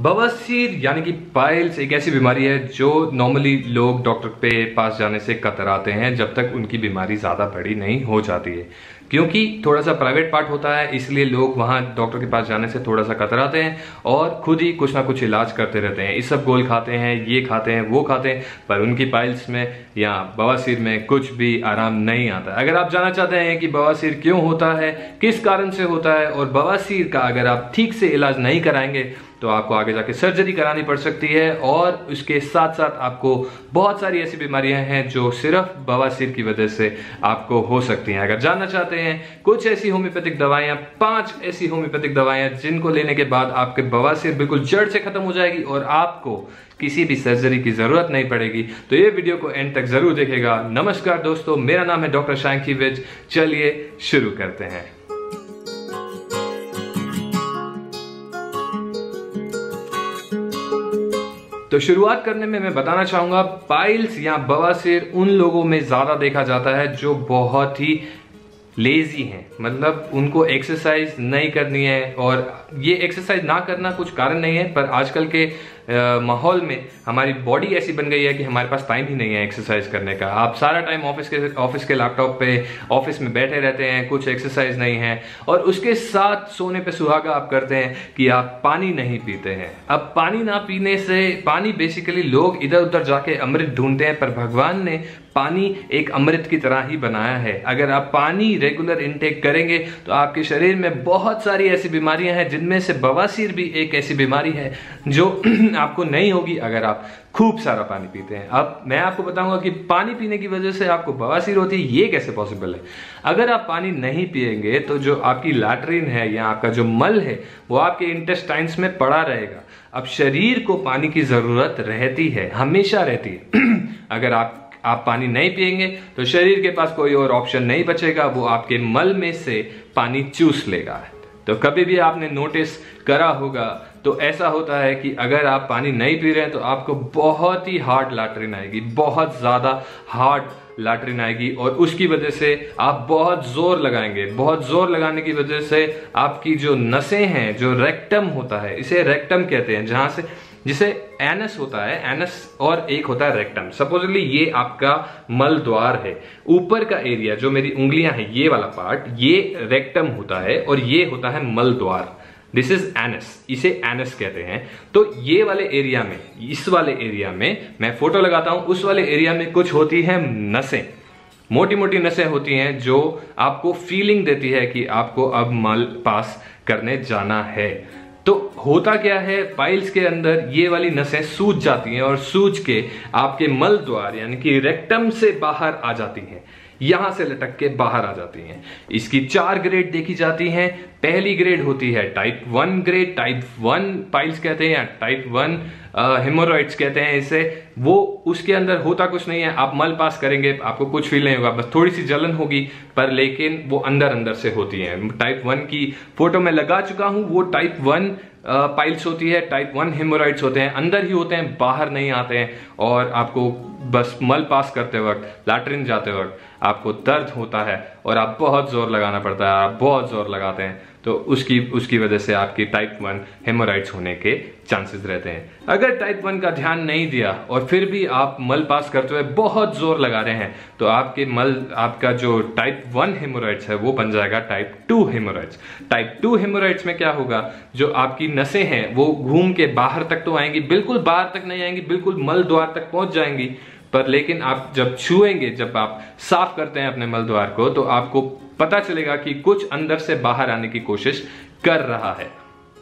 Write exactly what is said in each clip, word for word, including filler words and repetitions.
बवासीर यानी कि पाइल्स एक ऐसी बीमारी है जो नॉर्मली लोग डॉक्टर पे पास जाने से कतराते हैं जब तक उनकी बीमारी ज़्यादा बड़ी नहीं हो जाती है, क्योंकि थोड़ा सा प्राइवेट पार्ट होता है, इसलिए लोग वहाँ डॉक्टर के पास जाने से थोड़ा सा कतराते हैं और खुद ही कुछ ना कुछ इलाज करते रहते हैं। इस सब गोल खाते हैं, ये खाते हैं, वो खाते हैं, पर उनकी पाइल्स में या बवासीर में कुछ भी आराम नहीं आता। अगर आप जानना चाहते हैं कि बवासीर क्यों होता है, किस कारण से होता है और बवासीर का अगर आप ठीक से इलाज नहीं कराएंगे तो आपको आगे जाके सर्जरी करानी पड़ सकती है और उसके साथ साथ आपको बहुत सारी ऐसी बीमारियां हैं जो सिर्फ बवासीर की वजह से आपको हो सकती हैं। अगर जानना चाहते हैं कुछ ऐसी होम्योपैथिक दवाइयां, पांच ऐसी होम्योपैथिक दवाइयां जिनको लेने के बाद आपके बवासीर बिल्कुल जड़ से खत्म हो जाएगी और आपको किसी भी सर्जरी की जरूरत नहीं पड़ेगी, तो ये वीडियो को एंड तक जरूर देखेगा। नमस्कार दोस्तों, मेरा नाम है डॉक्टर शांकी विज। चलिए शुरू करते हैं। तो शुरुआत करने में मैं बताना चाहूंगा, पाइल्स या बवासीर उन लोगों में ज्यादा देखा जाता है जो बहुत ही लेजी हैं, मतलब उनको एक्सरसाइज नहीं करनी है। और ये एक्सरसाइज ना करना कुछ कारण नहीं है, पर आजकल के माहौल में हमारी बॉडी ऐसी बन गई है कि हमारे पास टाइम ही नहीं है एक्सरसाइज करने का। आप सारा टाइम ऑफिस के ऑफिस के लैपटॉप पे ऑफिस में बैठे रहते हैं, कुछ एक्सरसाइज नहीं है और उसके साथ सोने पे सुहागा आप करते हैं कि आप पानी नहीं पीते हैं। अब पानी ना पीने से, पानी बेसिकली लोग इधर उधर जाके अमृत ढूंढते हैं, पर भगवान ने पानी एक अमृत की तरह ही बनाया है। अगर आप पानी रेगुलर इनटेक करेंगे तो आपके शरीर में बहुत सारी ऐसी बीमारियां हैं, जिनमें से बवासीर भी एक ऐसी बीमारी है जो आपको नहीं होगी अगर आप खूब सारा पानी पीते हैं। अब मैं आपको बताऊंगा कि पानी पीने की वजह से आपको बवासीर होती है, ये कैसे पॉसिबल है। अगर आप पानी नहीं पिएंगे तो जो आपकी लैट्रिन है या आपका जो मल है वो आपके इंटेस्टाइन्स में पड़ा रहेगा। अब शरीर को पानी की जरूरत रहती है, हमेशा रहती है। अगर आप आप पानी नहीं पिएंगे तो शरीर के पास कोई और ऑप्शन नहीं बचेगा, वो आपके मल में से पानी चूस लेगा। तो कभी भी आपने नोटिस करा होगा तो ऐसा होता है कि अगर आप पानी नहीं पी रहे हैं तो आपको बहुत ही हार्ड लैट्रिन आएगी, बहुत ज्यादा हार्ड लैट्रिन आएगी और उसकी वजह से आप बहुत जोर लगाएंगे। बहुत जोर लगाने की वजह से आपकी जो नसें हैं, जो रेक्टम होता है, इसे रेक्टम कहते हैं, जहां से जिसे एनस होता है, एनस और एक होता है रेक्टम। सपोजली ये आपका मल द्वार है, ऊपर का एरिया जो मेरी उंगलियां हैं, ये वाला पार्ट, ये रेक्टम होता है और ये होता है मल द्वार। दिस इज एनस, इसे एनस कहते हैं। तो ये वाले एरिया में, इस वाले एरिया में मैं फोटो लगाता हूं, उस वाले एरिया में कुछ होती है नसें, मोटी मोटी नसें होती हैं जो आपको फीलिंग देती है कि आपको अब मल पास करने जाना है। तो होता क्या है, पाइल्स के अंदर ये वाली नसें सूज जाती हैं और सूज के आपके मल द्वार यानी कि रेक्टम से बाहर आ जाती हैं, यहां से लटक के बाहर आ जाती हैं। इसकी चार ग्रेड देखी जाती हैं। पहली ग्रेड होती है type one grade, type one piles कहते हैं या टाइप वन हेमोरॉइड्स कहते हैं इसे। वो उसके अंदर होता कुछ नहीं है, आप मल पास करेंगे आपको कुछ फील नहीं होगा, बस थोड़ी सी जलन होगी, पर लेकिन वो अंदर अंदर से होती है। टाइप वन की फोटो मैं लगा चुका हूं, वो टाइप वन पाइल्स होती है, टाइप वन हेमोरॉइड्स होते हैं, अंदर ही होते हैं, बाहर नहीं आते हैं और आपको बस मल पास करते वक्त, लैट्रिन जाते वक्त आपको दर्द होता है और आप बहुत जोर लगाना पड़ता है, आप बहुत जोर लगाते हैं, तो उसकी उसकी वजह से आपकी टाइप वन हेमोरॉइड्स होने के चांसेस रहते हैं। अगर टाइप वन का ध्यान नहीं दिया और फिर भी आप मल पास करते हुए बहुत जोर लगा रहे हैं तो आपके मल, आपका जो टाइप वन हेमोरॉइड्स है वो बन जाएगा type two haemorrhoids. Type two haemorrhoids में क्या होगा, जो आपकी नसें हैं वो घूम के बाहर तक तो आएंगी, बिल्कुल बाहर तक नहीं आएंगी, बिल्कुल मल द्वार तक पहुंच जाएंगी, पर लेकिन आप जब छुएंगे, जब आप साफ करते हैं अपने मल द्वार को, तो आपको पता चलेगा कि कुछ अंदर से बाहर आने की कोशिश कर रहा है।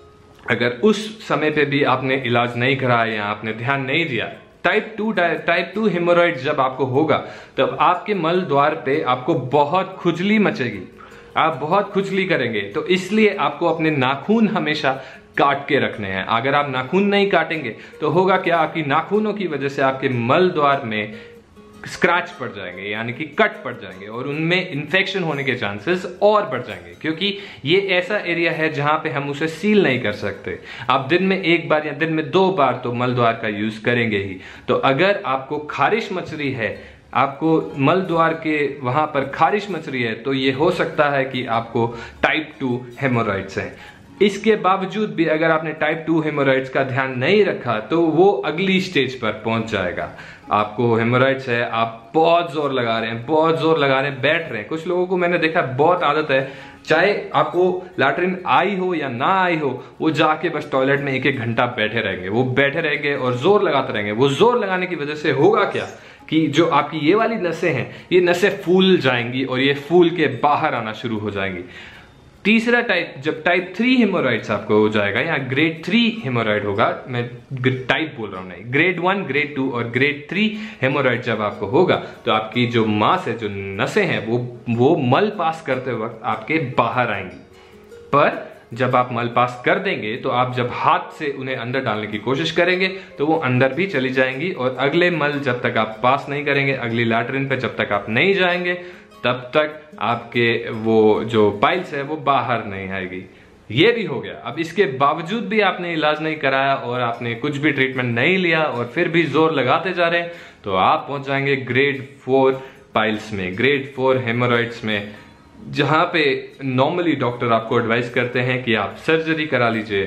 अगर उस समय पे भी आपने इलाज नहीं कराया या आपने ध्यान नहीं दिया, type two type two haemorrhoid जब आपको होगा तब आपके मल द्वार पे आपको बहुत खुजली मचेगी, आप बहुत खुजली करेंगे। तो इसलिए आपको अपने नाखून हमेशा काट के रखने हैं। अगर आप नाखून नहीं काटेंगे तो होगा क्या, आपकी नाखूनों की वजह से आपके मल द्वार में स्क्रैच पड़ जाएंगे, यानी कि कट पड़ जाएंगे और उनमें इंफेक्शन होने के चांसेस और बढ़ जाएंगे, क्योंकि ये ऐसा एरिया है जहां पे हम उसे सील नहीं कर सकते। आप दिन में एक बार या दिन में दो बार तो मल द्वार का यूज करेंगे ही। तो अगर आपको खारिश मच रही है, आपको मल द्वार के वहां पर खारिश मच रही है, तो ये हो सकता है कि आपको टाइप टू हेमोरॉइड्स हैं। इसके बावजूद भी अगर आपने टाइप टू हेमोरॉइड्स का ध्यान नहीं रखा तो वो अगली स्टेज पर पहुंच जाएगा। आपको हेमोरॉइड्स है, आप बहुत जोर लगा रहे हैं, बहुत जोर लगा रहे हैं, बैठ रहे हैं। कुछ लोगों को मैंने देखा बहुत आदत है, चाहे आपको लैट्रिन आई हो या ना आई हो, वो जाके बस टॉयलेट में एक एक घंटा बैठे रहेंगे, वो बैठे रहेंगे और जोर लगाते रहेंगे। वो जोर लगाने की वजह से होगा क्या कि जो आपकी ये वाली नसें हैं, ये नसें फूल जाएंगी और ये फूल के बाहर आना शुरू हो जाएंगी। तीसरा टाइप, जब टाइप थ्री हेमोरॉइड्स आपको हो जाएगा या ग्रेड थ्री हेमोरॉइड होगा, मैं टाइप बोल रहा हूं नहीं, ग्रेड वन, ग्रेड टू और ग्रेड थ्री हेमोरॉइड जब आपको होगा तो आपकी जो मांस है, जो नसें हैं, वो वो मल पास करते वक्त आपके बाहर आएंगी। पर जब आप मल पास कर देंगे तो आप जब हाथ से उन्हें अंदर डालने की कोशिश करेंगे तो वो अंदर भी चली जाएंगी और अगले मल जब तक आप पास नहीं करेंगे, अगली लैट्रिन पे जब तक आप नहीं जाएंगे, तब तक आपके वो जो पाइल्स है वो बाहर नहीं आएगी। ये भी हो गया। अब इसके बावजूद भी आपने इलाज नहीं कराया और आपने कुछ भी ट्रीटमेंट नहीं लिया और फिर भी जोर लगाते जा रहे हैं तो आप पहुंच जाएंगे ग्रेड फोर पाइल्स में, ग्रेड फोर हेमोरॉइड्स में, जहां पे नॉर्मली डॉक्टर आपको एडवाइस करते हैं कि आप सर्जरी करा लीजिए।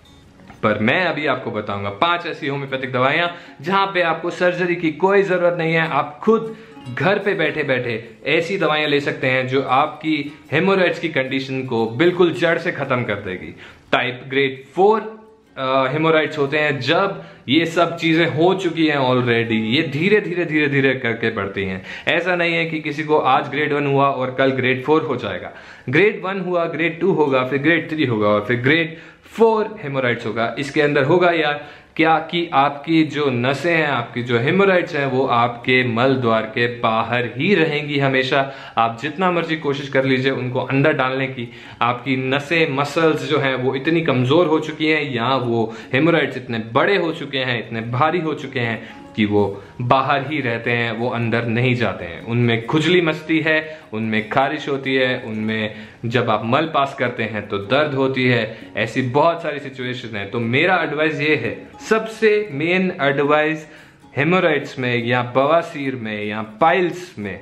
पर मैं अभी आपको बताऊंगा पांच ऐसी होम्योपैथिक दवाइयां जहां पे आपको सर्जरी की कोई जरूरत नहीं है। आप खुद घर पे बैठे बैठे ऐसी दवाइयां ले सकते हैं जो आपकी हेमोरॉइड्स की कंडीशन को बिल्कुल जड़ से खत्म कर देगी। टाइप ग्रेड फोर हेमोरॉइड्स होते हैं जब ये सब चीजें हो चुकी हैं ऑलरेडी, ये धीरे धीरे धीरे धीरे करके बढ़ती हैं। ऐसा नहीं है कि किसी को आज ग्रेड वन हुआ और कल ग्रेड फोर हो जाएगा। ग्रेड वन हुआ, ग्रेड टू होगा, फिर ग्रेड थ्री होगा और फिर ग्रेड फोर हेमोरॉइड्स होगा। इसके अंदर होगा यार क्या कि आपकी जो नसें हैं, आपकी जो हेमोरॉइड्स हैं, वो आपके मल द्वार के बाहर ही रहेंगी हमेशा। आप जितना मर्जी कोशिश कर लीजिए उनको अंदर डालने की, आपकी नसें, मसल्स जो हैं वो इतनी कमजोर हो चुकी हैं या वो हेमोरॉइड्स इतने बड़े हो चुके हैं, इतने भारी हो चुके हैं कि वो बाहर ही रहते हैं, वो अंदर नहीं जाते हैं। उनमें खुजली मचती है, उनमें खारिश होती है, उनमें जब आप मल पास करते हैं तो दर्द होती है। ऐसी बहुत सारी सिचुएशन है। तो मेरा एडवाइस ये है, सबसे मेन एडवाइस हेमोरॉइड्स में या बवासीर में या पाइल्स में,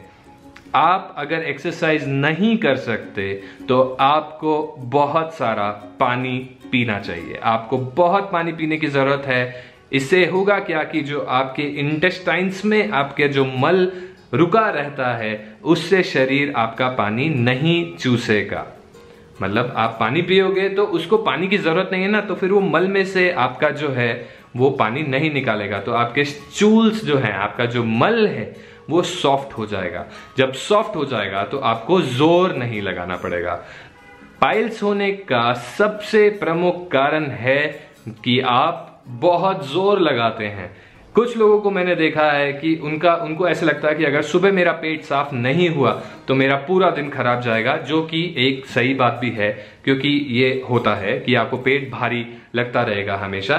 आप अगर एक्सरसाइज नहीं कर सकते तो आपको बहुत सारा पानी पीना चाहिए। आपको बहुत पानी पीने की जरूरत है। इससे होगा क्या कि जो आपके इंटेस्टाइन्स में आपके जो मल रुका रहता है उससे शरीर आपका पानी नहीं चूसेगा। मतलब आप पानी पियोगे तो उसको पानी की जरूरत नहीं है ना, तो फिर वो मल में से आपका जो है वो पानी नहीं निकालेगा। तो आपके स्टूल्स जो है, आपका जो मल है वो सॉफ्ट हो जाएगा। जब सॉफ्ट हो जाएगा तो आपको जोर नहीं लगाना पड़ेगा। पाइल्स होने का सबसे प्रमुख कारण है कि आप बहुत जोर लगाते हैं। कुछ लोगों को मैंने देखा है कि उनका उनको ऐसे लगता है कि अगर सुबह मेरा पेट साफ नहीं हुआ तो मेरा पूरा दिन खराब जाएगा, जो कि एक सही बात भी है, क्योंकि ये होता है कि आपको पेट भारी लगता रहेगा हमेशा।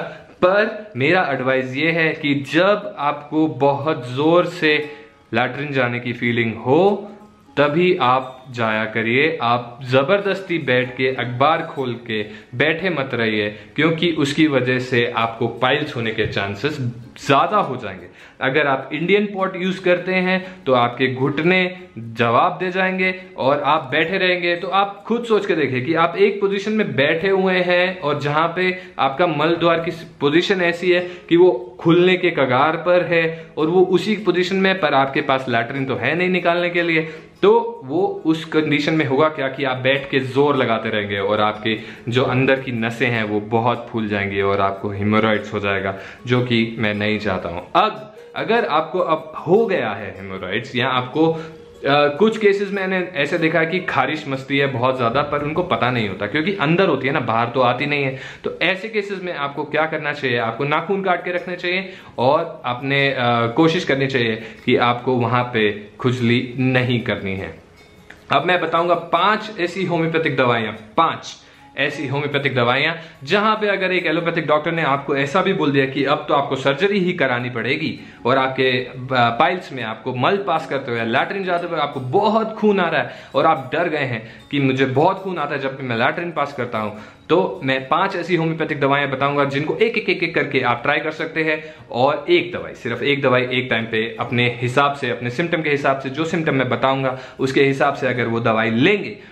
पर मेरा एडवाइस ये है कि जब आपको बहुत जोर से लैट्रिन जाने की फीलिंग हो तभी आप जाया करिए। आप जबरदस्ती बैठ के अखबार खोल के बैठे मत रहिए, क्योंकि उसकी वजह से आपको पाइल्स होने के चांसेस ज्यादा हो जाएंगे। अगर आप इंडियन पॉट यूज करते हैं तो आपके घुटने जवाब दे जाएंगे और आप बैठे रहेंगे। तो आप खुद सोच के देखिए कि आप एक पोजीशन में बैठे हुए हैं और जहां पे आपका मल द्वार की पोजीशन ऐसी है कि वो खुलने के कगार पर है और वो उसी पोजीशन में, पर आपके पास लैट्रिन तो है नहीं निकालने के लिए। तो वो उस कंडीशन में होगा क्या कि आप बैठ के जोर लगाते रहेंगे और आपके जो अंदर की नसें हैं वो बहुत फूल जाएंगी और आपको हेमोरॉइड्स हो जाएगा, जो कि मैं नहीं चाहता हूं। अब अगर आपको अब हो गया है हेमोरॉइड्स या आपको आ, कुछ केसेस मैंने ऐसे देखा है कि खारिश मचती है बहुत ज्यादा, पर उनको पता नहीं होता क्योंकि अंदर होती है ना, बाहर तो आती नहीं है। तो ऐसे केसेस में आपको क्या करना चाहिए, आपको नाखून काट के रखने चाहिए और आपने आ, कोशिश करनी चाहिए कि आपको वहां पे खुजली नहीं करनी है। अब मैं बताऊंगा पांच ऐसी होम्योपैथिक दवाइयां, पांच ऐसी होम्योपैथिक दवाइयां जहां पे अगर एक एलोपैथिक डॉक्टर ने आपको ऐसा भी बोल दिया कि अब तो आपको सर्जरी ही करानी पड़ेगी और आपके पाइल्स में आपको मल पास करते हुए, लैट्रिन जाते हुए आपको बहुत खून आ रहा है और आप डर गए हैं कि मुझे बहुत खून आता है जब मैं लैट्रिन पास करता हूं, तो मैं पांच ऐसी होम्योपैथिक दवाएं बताऊंगा जिनको एक एक एक एक करके आप ट्राई कर सकते हैं। और एक दवाई, सिर्फ एक दवाई एक टाइम पे अपने हिसाब से, अपने सिम्टम के हिसाब से, जो सिम्टम मैं बताऊंगा उसके हिसाब से अगर वो दवाई लेंगे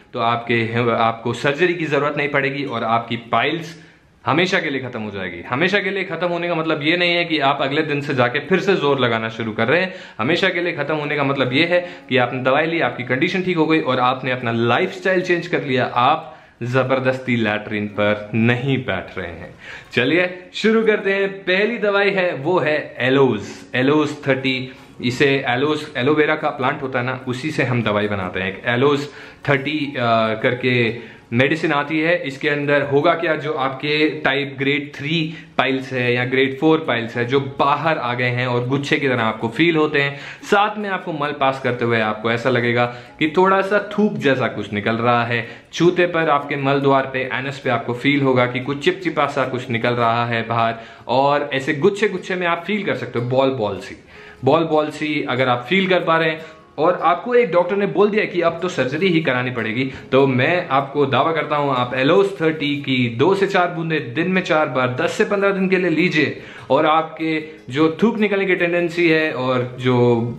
तो आपके आपको सर्जरी की जरूरत नहीं पड़ेगी और आपकी पाइल्स हमेशा के लिए खत्म हो जाएगी। हमेशा के लिए खत्म होने का मतलब ये नहीं है कि आप अगले दिन से जाके फिर से जोर लगाना शुरू कर रहे हैं। हमेशा के लिए खत्म होने का मतलब ये है कि आपने दवाई ली, आपकी कंडीशन ठीक हो गई और आपने अपना लाइफस्टाइल चेंज कर लिया। आप जबरदस्ती लैट्रिन पर नहीं बैठ रहे हैं। चलिए शुरू करते हैं। पहली दवाई है वो है एलोज एलोज थर्टी। इसे एलोज एलोवेरा का प्लांट होता है ना, उसी से हम दवाई बनाते हैं। एक एलोज थर्टी करके मेडिसिन आती है। इसके अंदर होगा क्या, जो आपके टाइप ग्रेड थ्री पाइल्स है या ग्रेड फोर पाइल्स है जो बाहर आ गए हैं और गुच्छे की तरह आपको फील होते हैं, साथ में आपको मल पास करते हुए आपको ऐसा लगेगा कि थोड़ा सा थूक जैसा कुछ निकल रहा है। छूते पर आपके मल द्वार पे, एनस पे आपको फील होगा कि कुछ चिपचिपा सा कुछ निकल रहा है बाहर, और ऐसे गुच्छे गुच्छे में आप फील कर सकते हो, बॉल बॉल सी बॉल बॉल सी अगर आप फील कर पा रहे हैं और आपको एक डॉक्टर ने बोल दिया कि अब तो सर्जरी ही करानी पड़ेगी, तो मैं आपको दावा करता हूं आप एलोज थर्टी की दो से चार बूंदे दिन में चार बार दस से पंद्रह दिन के लिए लीजिए और आपके जो थूक निकलने की टेंडेंसी है और जो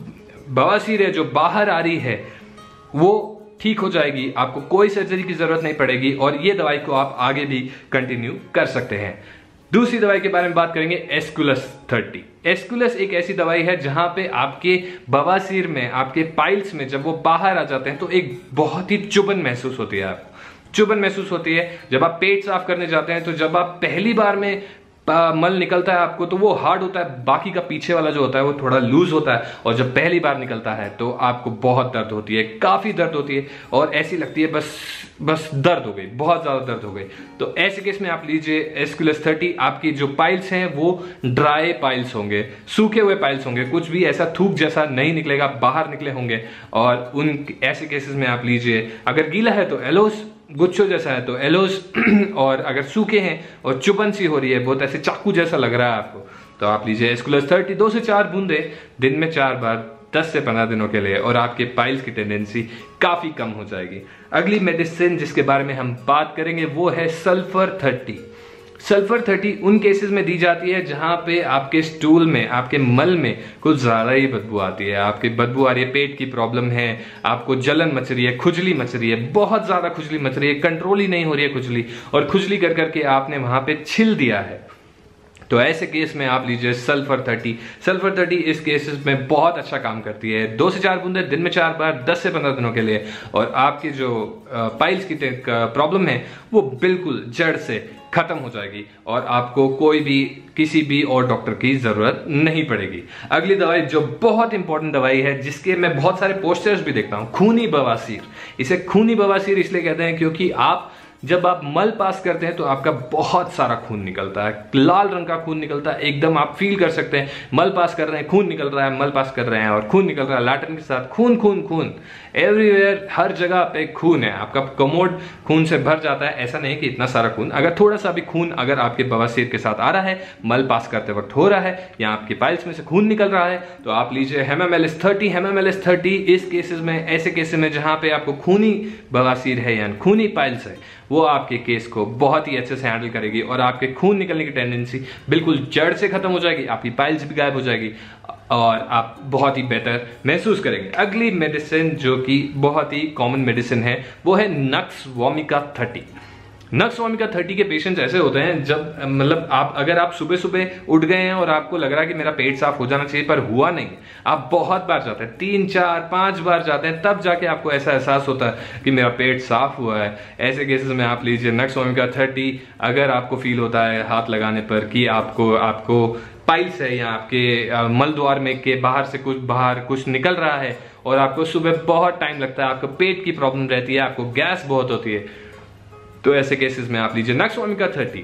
बवासीर है जो बाहर आ रही है वो ठीक हो जाएगी। आपको कोई सर्जरी की जरूरत नहीं पड़ेगी और ये दवाई को आप आगे भी कंटिन्यू कर सकते हैं। दूसरी दवाई के बारे में बात करेंगे, एस्कुलस थर्टी। एस्कुलस एक ऐसी दवाई है जहां पे आपके बवासीर में, आपके पाइल्स में जब वो बाहर आ जाते हैं तो एक बहुत ही चुभन महसूस होती है। आपको चुभन महसूस होती है जब आप पेट साफ करने जाते हैं। तो जब आप पहली बार में आ, मल निकलता है आपको तो वो हार्ड होता है, बाकी का पीछे वाला जो होता है वो थोड़ा लूज होता है, और जब पहली बार निकलता है तो आपको बहुत दर्द होती है, काफी दर्द होती है और ऐसी लगती है बस बस दर्द हो गई, बहुत ज्यादा दर्द हो गई। तो ऐसे केस में आप लीजिए एस्कुलस थर्टी। आपकी जो पाइल्स हैं वो ड्राई पाइल्स होंगे, सूखे हुए पाइल्स होंगे, कुछ भी ऐसा थूक जैसा नहीं निकलेगा, बाहर निकले होंगे। और उन ऐसे केसेस में आप लीजिए, अगर गीला है तो एलोज, गुच्छों जैसा है तो एलोज, और अगर सूखे हैं और चुभन सी हो रही है, बहुत ऐसे चाकू जैसा लग रहा है आपको, तो आप लीजिए एस्कुलस थर्टी दो से चार बूंदे दिन में चार बार दस से पंद्रह दिनों के लिए और आपके पाइल्स की टेंडेंसी काफी कम हो जाएगी। अगली मेडिसिन जिसके बारे में हम बात करेंगे वो है सल्फर थर्टी। सल्फर थर्टी उन केसेस में दी जाती है जहां पे आपके स्टूल में, आपके मल में कुछ ज्यादा ही बदबू आती है, आपकी बदबू आ रही है, पेट की प्रॉब्लम है, आपको जलन मच रही है, खुजली मच रही है, बहुत ज्यादा खुजली मच रही है, कंट्रोल ही नहीं हो रही है खुजली, और खुजली कर करके आपने वहां पे छिल दिया है, तो ऐसे केस में आप लीजिए सल्फर थर्टी। सल्फर थर्टी इस केसेस में बहुत अच्छा काम करती है। दो से चार बूंदे दिन में चार बार दस से पंद्रह दिनों के लिए, और आपकी जो पाइल्स की प्रॉब्लम है वो बिल्कुल जड़ से खत्म हो जाएगी और आपको कोई भी किसी भी और डॉक्टर की जरूरत नहीं पड़ेगी। अगली दवाई जो बहुत इंपॉर्टेंट दवाई है, जिसके मैं बहुत सारे पोस्टर्स भी देखता हूं, खूनी बवासीर। इसे खूनी बवासीर इसलिए कहते हैं क्योंकि आप जब आप मल पास करते हैं तो आपका बहुत सारा खून निकलता है, लाल रंग का खून निकलता है, एकदम आप फील कर सकते हैं मल पास कर रहे हैं, खून निकल रहा है, मल पास कर रहे हैं और खून निकल रहा है, लैट्रिन के साथ खून खून खून एवरीवेयर, हर जगह पे खून है। आपका कमोड खून से भर जाता है। ऐसा नहीं कि इतना सारा खून, अगर थोड़ा सा भी खून अगर आपके बवासीर के साथ आ रहा है, मल पास करते वक्त हो रहा है, या आपके पाइल्स में से खून निकल रहा है, तो आप लीजिए हेमामेलिस थर्टी। हेमामेलिस थर्टी इस केसेस में, ऐसे केसेस में जहां पे आपको खूनी बवासीर है या खूनी पाइल्स है, वो आपके केस को बहुत ही अच्छे से हैंडल करेगी और आपके खून निकलने की टेंडेंसी बिल्कुल जड़ से खत्म हो जाएगी, आपकी पाइल्स भी गायब हो जाएगी और आप बहुत ही बेहतर महसूस करेंगे। अगली मेडिसिन जो कि बहुत ही कॉमन मेडिसिन है वो है nux vomica thirty. Nux vomica thirty के पेशेंट्स ऐसे होते हैं जब मतलब आप अगर आप सुबह सुबह उठ गए हैं और आपको लग रहा है कि मेरा पेट साफ हो जाना चाहिए पर हुआ नहीं, आप बहुत बार जाते हैं, तीन चार पांच बार जाते हैं, तब जाके आपको ऐसा एहसास होता है कि मेरा पेट साफ हुआ है। ऐसे केसेस में आप लीजिए नक्स वोमिका थर्टी। अगर आपको फील होता है हाथ लगाने पर कि आपको आपको पाइल्स है या आपके मल द्वार में के बाहर से कुछ बाहर कुछ निकल रहा है और आपको सुबह बहुत टाइम लगता है, आपको पेट की प्रॉब्लम रहती है, आपको गैस बहुत होती है, तो ऐसे केसेस में आप लीजिए नक्स वोमिका थर्टी।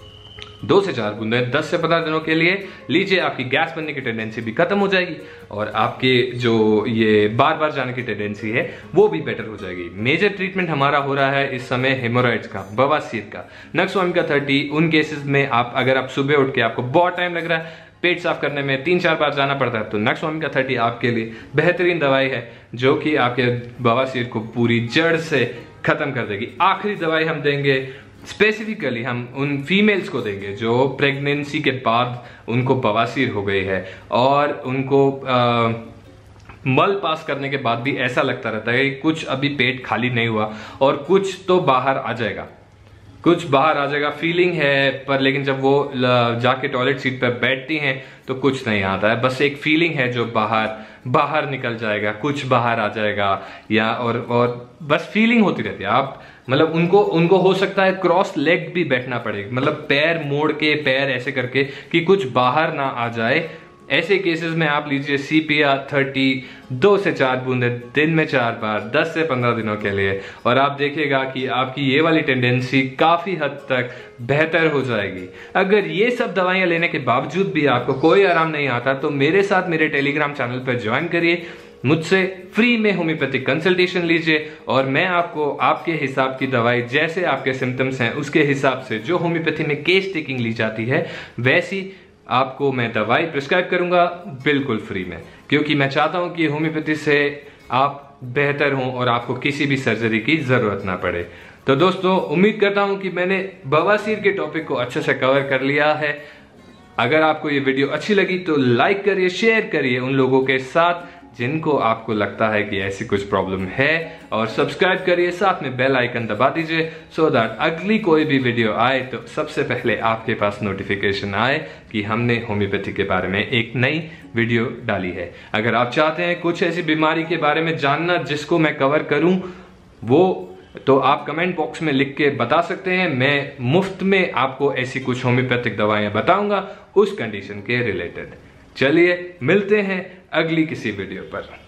दो से चार बूंदे दस से पंद्रह दिनों के लिए लीजिए, आपकी गैस बनने की टेंडेंसी भी खत्म हो जाएगी और आपके जो ये बार बार जाने की टेंडेंसी है वो भी बेटर हो जाएगी। मेजर ट्रीटमेंट हमारा हो रहा है इस समय हेमोरॉइड्स का, बवासीर का। नक्स वोमिका थर्टी उन केसेस में आप अगर आप सुबह उठ के आपको बहुत टाइम लग रहा है, पेट साफ करने में तीन चार बार जाना पड़ता है, तो नक्स वोमिका थर्टी आपके लिए बेहतरीन दवाई है जो कि आपके बवासीर को पूरी जड़ से खत्म कर देगी। आखिरी दवाई हम देंगे, स्पेसिफिकली हम उन फीमेल्स को देंगे जो प्रेगनेंसी के बाद उनको बवासीर हो गई है और उनको आ, मल पास करने के बाद भी ऐसा लगता रहता है कि कुछ अभी पेट खाली नहीं हुआ और कुछ तो बाहर आ जाएगा, कुछ बाहर आ जाएगा फीलिंग है। पर लेकिन जब वो जाके टॉयलेट सीट पर बैठती हैं तो कुछ नहीं आता है, बस एक फीलिंग है जो बाहर बाहर निकल जाएगा, कुछ बाहर आ जाएगा या और और बस फीलिंग होती रहती है। आप मतलब उनको उनको हो सकता है क्रॉस लेग भी बैठना पड़ेगा, मतलब पैर मोड़ के पैर ऐसे करके कि कुछ बाहर ना आ जाए। ऐसे केसेस में आप लीजिए सी पी आर थर्टी, दो से चार बूंदे दिन में चार बार दस से पंद्रह दिनों के लिए, और आप देखिएगा कि आपकी ये वाली टेंडेंसी काफी हद तक बेहतर हो जाएगी। अगर ये सब दवाइयां लेने के बावजूद भी आपको कोई आराम नहीं आता तो मेरे साथ मेरे टेलीग्राम चैनल पर ज्वाइन करिए, मुझसे फ्री में होम्योपैथिक कंसल्टेशन लीजिए और मैं आपको आपके हिसाब की दवाई, जैसे आपके सिम्टम्स हैं उसके हिसाब से जो होम्योपैथी में केस टेकिंग ली जाती है वैसी आपको मैं दवाई प्रिस्क्राइब करूंगा बिल्कुल फ्री में, क्योंकि मैं चाहता हूं कि होम्योपैथी से आप बेहतर हों और आपको किसी भी सर्जरी की जरूरत ना पड़े। तो दोस्तों, उम्मीद करता हूं कि मैंने बवासीर के टॉपिक को अच्छे से कवर कर लिया है। अगर आपको ये वीडियो अच्छी लगी तो लाइक करिए, शेयर करिए उन लोगों के साथ जिनको आपको लगता है कि ऐसी कुछ प्रॉब्लम है, और सब्सक्राइब करिए, साथ में बेल आइकन दबा दीजिए सो दैट अगली कोई भी वीडियो आए तो सबसे पहले आपके पास नोटिफिकेशन आए कि हमने होम्योपैथी के बारे में एक नई वीडियो डाली है। अगर आप चाहते हैं कुछ ऐसी बीमारी के बारे में जानना जिसको मैं कवर करूं, वो तो आप कमेंट बॉक्स में लिख के बता सकते हैं। मैं मुफ्त में आपको ऐसी कुछ होम्योपैथिक दवाइयां बताऊंगा उस कंडीशन के रिलेटेड। चलिए मिलते हैं अगली किसी वीडियो पर।